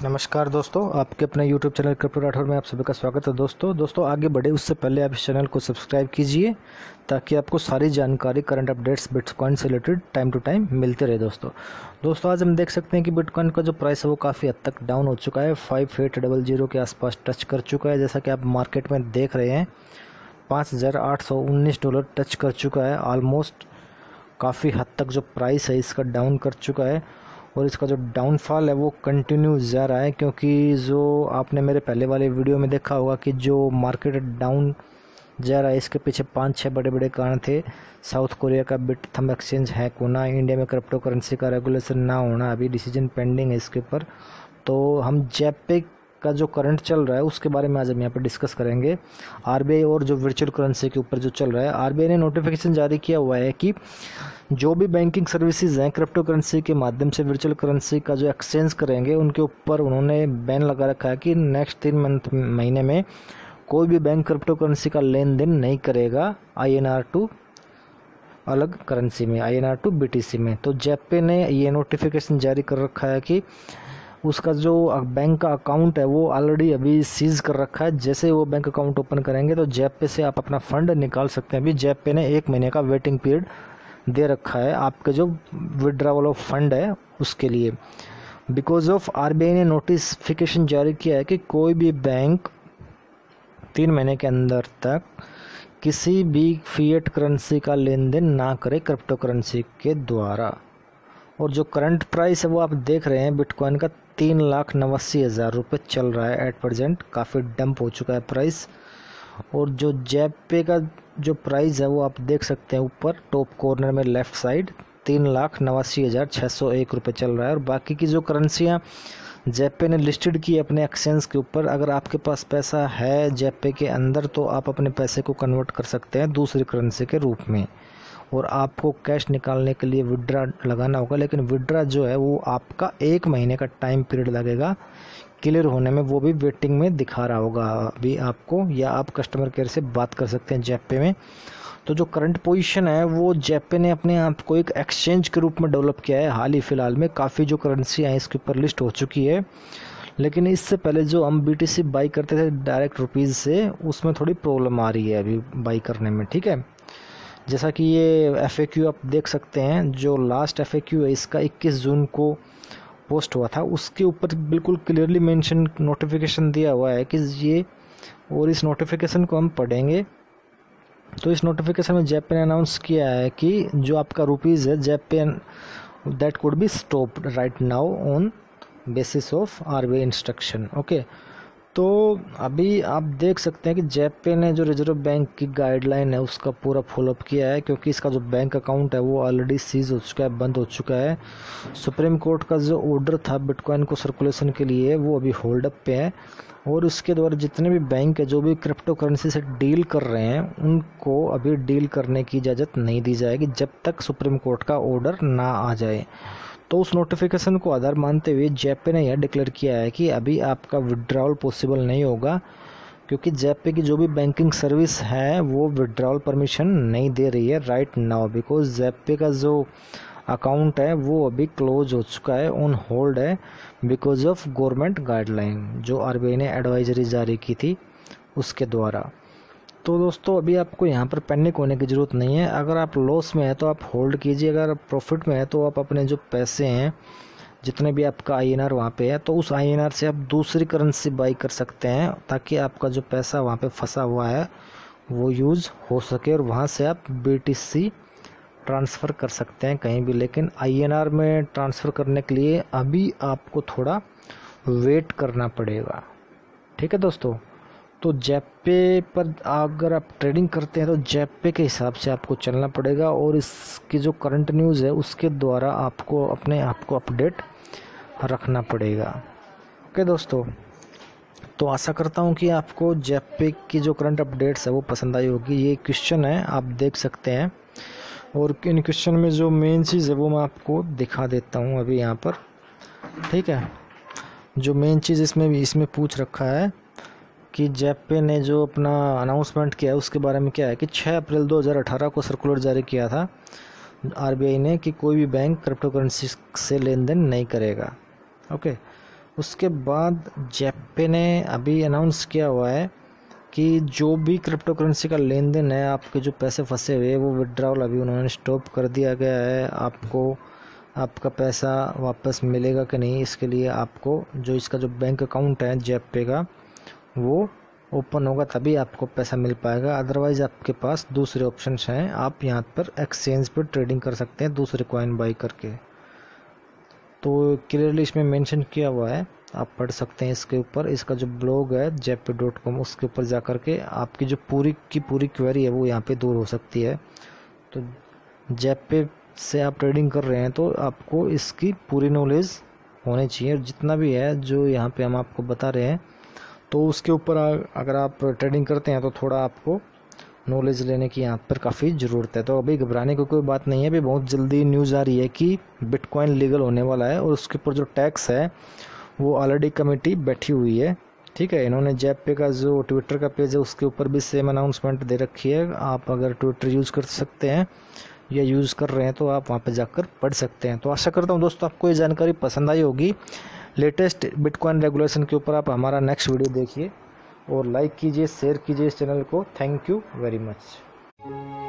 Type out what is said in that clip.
नमस्कार दोस्तों, आपके अपने YouTube चैनल क्रिप्टो राठौर में आप सभी का स्वागत है। दोस्तों आगे बढ़े उससे पहले आप इस चैनल को सब्सक्राइब कीजिए ताकि आपको सारी जानकारी, करंट अपडेट्स बिटकॉइन से रिलेटेड टाइम टू टाइम मिलते रहे। दोस्तों आज हम देख सकते हैं कि बिटकॉइन का जो प्राइस है वो काफ़ी हद तक डाउन हो चुका है, 5800 के आसपास टच कर चुका है। जैसा कि आप मार्केट में देख रहे हैं, $5,819 टच कर चुका है। ऑलमोस्ट काफ़ी हद तक जो प्राइस है इसका डाउन कर चुका है और इसका जो डाउनफॉल है वो कंटिन्यू जा रहा है, क्योंकि जो आपने मेरे पहले वाले वीडियो में देखा होगा कि जो मार्केट डाउन जा रहा है इसके पीछे 5-6 बड़े बड़े कारण थे। साउथ कोरिया का बिटथम एक्सचेंज हैक होना, इंडिया में क्रिप्टो करेंसी का रेगुलेशन ना होना, अभी डिसीजन पेंडिंग है इसके ऊपर। तो हम जेपे का जो करंट चल रहा है उसके बारे में आज हम यहाँ पर डिस्कस करेंगे। आरबीआई और जो वर्चुअल करेंसी के ऊपर जो चल रहा है, आरबीआई ने नोटिफिकेशन जारी किया हुआ है कि जो भी बैंकिंग सर्विसेज हैं क्रिप्टो करेंसी के माध्यम से वर्चुअल करेंसी का जो एक्सचेंज करेंगे उनके ऊपर उन्होंने बैन लगा रखा है कि नेक्स्ट 3 महीने में कोई भी बैंक क्रिप्टो करेंसी का लेन देन नहीं करेगा INR टू अलग करेंसी में, INR टू BTC में। तो जेपे ने ये नोटिफिकेशन जारी कर रखा है कि उसका जो बैंक का अकाउंट है वो ऑलरेडी अभी सीज कर रखा है। जैसे वो बैंक अकाउंट ओपन करेंगे तो जेपे से आप अपना फंड निकाल सकते हैं। अभी जेपे ने 1 महीने का वेटिंग पीरियड दे रखा है आपके जो विड्रॉवल ऑफ फंड है उसके लिए। बिकॉज ऑफ आरबीआई ने नोटिफिकेशन जारी किया है कि कोई भी बैंक 3 महीने के अंदर तक किसी भी फिएट करेंसी का लेन देन ना करे क्रिप्टो करेंसी के द्वारा। और जो करंट प्राइस है वो आप देख रहे हैं बिटकॉइन का 3,89,000 रुपये चल रहा है एट प्रेजेंट। काफ़ी डंप हो चुका है प्राइस। और जो जेपे का जो प्राइस है वो आप देख सकते हैं ऊपर टॉप कॉर्नर में लेफ़्ट साइड 3,89,601 रुपये चल रहा है। और बाकी की जो करेंसियाँ जेपे ने लिस्टेड की अपने एक्सचेंज के ऊपर, अगर आपके पास पैसा है जेपे के अंदर तो आप अपने पैसे को कन्वर्ट कर सकते हैं दूसरी करेंसी के रूप में। और आपको कैश निकालने के लिए विड्रा लगाना होगा, लेकिन विड्रा जो है वो आपका 1 महीने का टाइम पीरियड लगेगा क्लियर होने में। वो भी वेटिंग में दिखा रहा होगा अभी आपको, या आप कस्टमर केयर से बात कर सकते हैं जेपे में। तो जो करंट पोजीशन है वो जेपे ने अपने आप को एक एक्सचेंज के रूप में डेवलप किया है। हाल ही फिलहाल में काफ़ी जो करेंसी हैं इसके ऊपर लिस्ट हो चुकी है, लेकिन इससे पहले जो हम BTC बाई करते थे डायरेक्ट रुपीज़ से, उसमें थोड़ी प्रॉब्लम आ रही है अभी बाई करने में। ठीक है, जैसा कि ये FAQ आप देख सकते हैं, जो लास्ट FAQ है इसका 21 जून को पोस्ट हुआ था, उसके ऊपर बिल्कुल क्लियरली मेंशन नोटिफिकेशन दिया हुआ है कि ये, और इस नोटिफिकेशन को हम पढ़ेंगे तो इस नोटिफिकेशन में जेपे ने अनाउंस किया है कि जो आपका रुपीज़ है Zebpay that could be stopped right now on basis of RBI instruction. Okay, तो अभी आप देख सकते हैं कि जेपे ने जो रिजर्व बैंक की गाइडलाइन है उसका पूरा फॉलोअप किया है, क्योंकि इसका जो बैंक अकाउंट है वो ऑलरेडी सीज हो चुका है, बंद हो चुका है। सुप्रीम कोर्ट का जो ऑर्डर था बिटकॉइन को सर्कुलेशन के लिए वो अभी होल्ड अप पे है। और उसके द्वारा जितने भी बैंक है जो भी क्रिप्टो करेंसी से डील कर रहे हैं उनको अभी डील करने की इजाज़त नहीं दी जाएगी जब तक सुप्रीम कोर्ट का ऑर्डर ना आ जाए। तो उस नोटिफिकेशन को आधार मानते हुए जेपे ने यह डिक्लेयर किया है कि अभी आपका विड्रॉल पॉसिबल नहीं होगा, क्योंकि जेपे की जो भी बैंकिंग सर्विस है वो विड्रॉल परमिशन नहीं दे रही है राइट नाउ, बिकॉज जेपे का जो अकाउंट है वो अभी क्लोज हो चुका है, ऑन होल्ड है, बिकॉज ऑफ गवर्नमेंट गाइडलाइन जो आरबीआई ने एडवाइजरी जारी की थी उसके द्वारा। तो दोस्तों अभी आपको यहाँ पर पैनिक होने की ज़रूरत नहीं है। अगर आप लॉस में है तो आप होल्ड कीजिए, अगर आप प्रॉफिट में है तो आप अपने जो पैसे हैं जितने भी आपका INR वहाँ पे है तो उस INR से आप दूसरी करेंसी बाई कर सकते हैं, ताकि आपका जो पैसा वहाँ पे फंसा हुआ है वो यूज़ हो सके और वहाँ से आप BTC ट्रांसफ़र कर सकते हैं कहीं भी। लेकिन INR में ट्रांसफ़र करने के लिए अभी आपको थोड़ा वेट करना पड़ेगा। ठीक है दोस्तों, तो जेपे पर अगर आप ट्रेडिंग करते हैं तो जेपे के हिसाब से आपको चलना पड़ेगा, और इसकी जो करंट न्यूज़ है उसके द्वारा आपको अपने आप को अपडेट रखना पड़ेगा। ओके दोस्तों, तो आशा करता हूँ कि आपको जेपे की जो करंट अपडेट्स है वो पसंद आई होगी। ये क्वेश्चन है आप देख सकते हैं, और इन क्वेश्चन में जो मेन चीज़ है वो मैं आपको दिखा देता हूँ अभी यहाँ पर। ठीक है, जो मेन चीज़ इसमें पूछ रखा है कि जेपे ने जो अपना अनाउंसमेंट किया है उसके बारे में क्या है कि 6 अप्रैल 2018 को सर्कुलर जारी किया था आरबीआई ने कि कोई भी बैंक क्रिप्टो करेंसी से लेन देन नहीं करेगा। ओके, उसके बाद जेपे ने अभी अनाउंस किया हुआ है कि जो भी क्रिप्टो करेंसी का लेन देन है, आपके जो पैसे फंसे हुए वो विड्रॉवल अभी उन्होंने स्टॉप कर दिया गया है। आपको आपका पैसा वापस मिलेगा कि नहीं, इसके लिए आपको जो इसका जो बैंक अकाउंट है जेपे का वो ओपन होगा, तभी आपको पैसा मिल पाएगा। अदरवाइज़ आपके पास दूसरे ऑप्शंस हैं, आप यहाँ पर एक्सचेंज पर ट्रेडिंग कर सकते हैं दूसरे कॉइन बाई करके। तो क्लियरली इसमें मेंशन किया हुआ है, आप पढ़ सकते हैं इसके ऊपर। इसका जो ब्लॉग है zepay.com, उसके ऊपर जा कर के आपकी जो पूरी की पूरी क्वेरी है वो यहाँ पे दूर हो सकती है। तो जेपे से आप ट्रेडिंग कर रहे हैं तो आपको इसकी पूरी नॉलेज होनी चाहिए, और जितना भी है जो यहाँ पे हम आपको बता रहे हैं तो उसके ऊपर अगर आप ट्रेडिंग करते हैं तो थोड़ा आपको नॉलेज लेने की यहाँ पर काफ़ी ज़रूरत है। तो अभी घबराने की कोई बात नहीं है। अभी बहुत जल्दी न्यूज़ आ रही है कि बिटकॉइन लीगल होने वाला है, और उसके ऊपर जो टैक्स है वो ऑलरेडी कमेटी बैठी हुई है, ठीक है। इन्होंने जेपे का जो ट्विटर का पेज है उसके ऊपर भी सेम अनाउंसमेंट दे रखी है। आप अगर ट्विटर यूज़ कर सकते हैं या यूज़ कर रहे हैं तो आप वहाँ पे जाकर पढ़ सकते हैं। तो आशा करता हूँ दोस्तों आपको ये जानकारी पसंद आई होगी। लेटेस्ट बिटकॉइन रेगुलेशन के ऊपर आप हमारा नेक्स्ट वीडियो देखिए और लाइक कीजिए, शेयर कीजिए इस चैनल को। Thank you very much.